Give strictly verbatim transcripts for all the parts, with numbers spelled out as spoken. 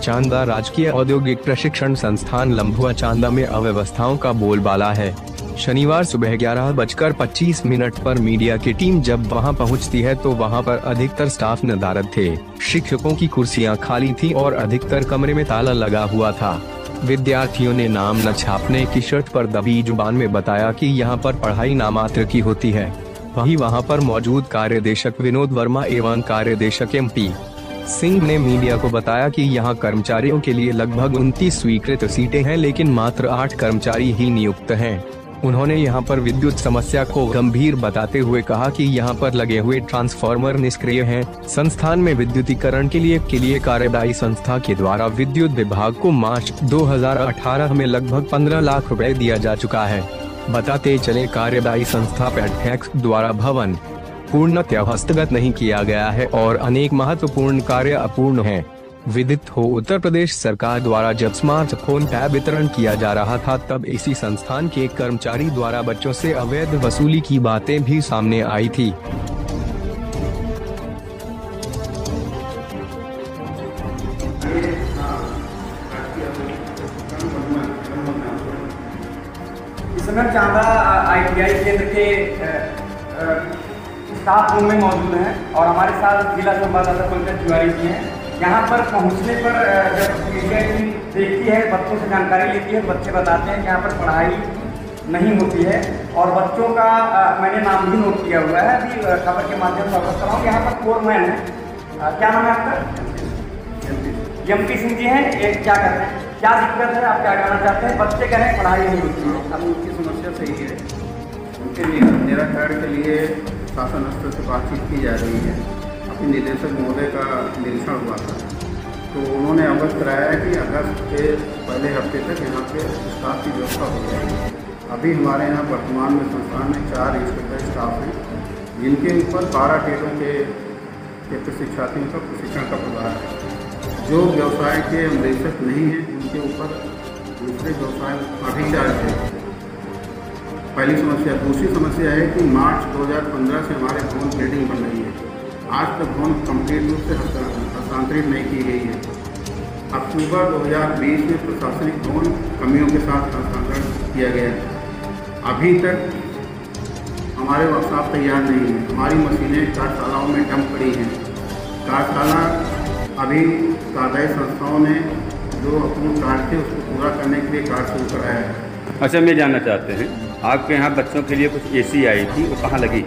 चांदा राजकीय औद्योगिक प्रशिक्षण संस्थान लम्भुआ चांदा में अव्यवस्थाओं का बोलबाला है। शनिवार सुबह ग्यारह बजकर पच्चीस मिनट पर मीडिया की टीम जब वहां पहुंचती है तो वहां पर अधिकतर स्टाफ नदारद थे। शिक्षकों की कुर्सियां खाली थी और अधिकतर कमरे में ताला लगा हुआ था। विद्यार्थियों ने नाम न छापने की शर्त पर दबी जुबान में बताया कि यहां पर पढ़ाई नामात्र की होती है। वहीं वहां पर मौजूद कार्यदेशक विनोद वर्मा एवं कार्यदेशक एम पी सिंह ने मीडिया को बताया कि यहां कर्मचारियों के लिए लगभग उनतीस स्वीकृत सीटें हैं, लेकिन मात्र आठ कर्मचारी ही नियुक्त हैं। उन्होंने यहां पर विद्युत समस्या को गंभीर बताते हुए कहा कि यहां पर लगे हुए ट्रांसफार्मर निष्क्रिय हैं। संस्थान में विद्युतीकरण के लिए के लिए कार्यदायी संस्था के द्वारा विद्युत विभाग को मार्च दो हज़ार अठारह में लगभग पंद्रह लाख रुपए दिया जा चुका है। बताते चले कार्यदायी संस्था पैडफैक्स द्वारा भवन पूर्णतः हस्तगत नहीं किया गया है और अनेक महत्वपूर्ण कार्य अपूर्ण हैं। विदित हो, उत्तर प्रदेश सरकार द्वारा जब स्मार्टफोन टैब वितरण किया जा रहा था तब इसी संस्थान के एक कर्मचारी द्वारा बच्चों से अवैध वसूली की बातें भी सामने आई थी। इस समय चांदा आई टी आई केंद्र के स्टाफ रूम में मौजूद हैं और हमारे साथ जिला संवाददाता पंकज तिवारी जी हैं। यहाँ पर पहुँचने पर जब मीडिया टीम देखती है, बच्चों से जानकारी लेती है, बच्चे बताते हैं कि यहाँ पर पढ़ाई नहीं होती है और बच्चों का आ, मैंने नाम भी नोट किया हुआ है, अभी खबर के माध्यम से अवगत कराऊँ। यहाँ पर फोरमैन है, आ, क्या नाम है आपका? एम पी सिंह जी हैं। ये क्या करते हैं, क्या दिक्कत है, आप क्या कहना चाहते हैं? बच्चे कह रहे हैं पढ़ाई नहीं होती है। अब उनकी समस्या सही है, उनके निराकरण के लिए शासन स्तर से बातचीत की जा रही है। अपने निदेशक महोदय का निरीक्षण हुआ था तो उन्होंने अवगत कराया है कि अगस्त के पहले हफ्ते तक यहाँ पे स्टाफ की व्यवस्था हो जाएगी। अभी हमारे यहाँ वर्तमान में संस्थान में चार इंस्पेक्टर स्टाफ हैं, जिनके ऊपर बारह टेटों के, के प्रशिक्षार्थियों का प्रशिक्षण का प्रभार है। जो व्यवसाय के निदेशक नहीं हैं उनके ऊपर दूसरे व्यवसाय अभी चार्ज है। पहली समस्या। दूसरी समस्या है कि मार्च दो हज़ार पंद्रह से हमारे भवन बिल्डिंग बन रही है, आज तक भवन कंप्लीट रूप से हस्तांतरित नहीं की गई है। अक्टूबर दो हज़ार बीस में प्रशासनिक भवन कमियों के साथ हस्तांतरण किया गया है। अभी तक हमारे वर्कशॉप तैयार नहीं है, हमारी मशीनें कार्यशालाओं में डंप पड़ी हैं। कार्यशाला अभी कार्यदायी संस्थाओं ने जो अपने कार्य थे उसको पूरा करने के लिए कार्य शुरू कराया है। अच्छा, मैं जानना चाहते हैं आपके यहाँ बच्चों के लिए कुछ एसी आई थी, वो कहाँ लगी?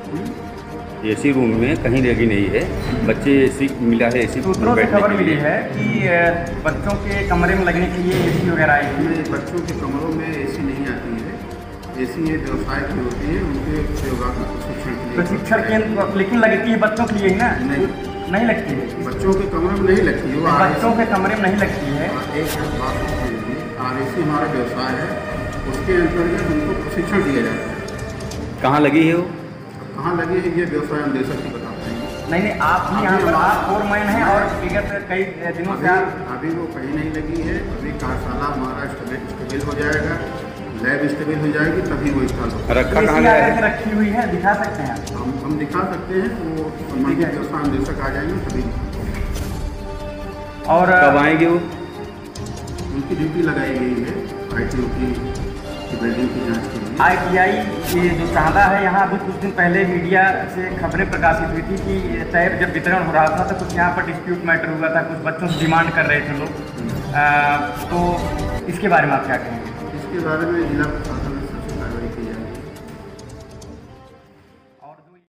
एसी रूम में कहीं लगी नहीं है, बच्चे एसी मिला है, एसी सूत्रों से खबर मिली है कि बच्चों के कमरे में लगने के लिए एसी वगैरह आई थी। बच्चों के कमरों में एसी नहीं आती है, एसी ये व्यवसाय की होती है, उनके सेवात्मक प्रशिक्षण के लिए प्रशिक्षण केंद्र, लेकिन लगती है बच्चों के लिए ही ना? नहीं, नहीं लगती है बच्चों के कमरे में नहीं लगती है, बच्चों के कमरे में नहीं लगती है। एक बात आर ए सी हमारा व्यवसाय है, उसके अंतर्गत उनको प्रशिक्षण दिया जाता है। कहाँ लगी है वो? कहाँ लगी है ये व्यवसाय निदेशक ही बताते हैं। नहीं नहीं, आप भी यहाँ पर आप फोरमैन हैं और विगत कई दिनों से अभी वो कहीं नहीं लगी है। अभी कार्यशाला हमारा स्टेबल हो जाएगा, लैब स्टेबल हो जाएगी, तभी वो स्टार्ट होगा। रखा कहाँ गया है? रखी हुई है, दिखा सकते हैं हम हम दिखा सकते हैं, वो संबंधित व्यवसाय निदेशक आ जाएंगे तभी। और कब आएंगे वो? उनकी ड्यूटी लगाई गई है आई टी ओ की बिल्डिंग की जांच के लिए। आई टी आई ये जो चांदा है, यहाँ अभी कुछ दिन पहले मीडिया से खबरें प्रकाशित हुई थी कि टैब जब वितरण हो रहा था तो कुछ यहाँ पर डिस्प्यूट मैटर हुआ था, कुछ बच्चों से डिमांड कर रहे थे लोग। तो इसके बारे में आप क्या कहेंगे? इसके बारे में जिला प्रशासन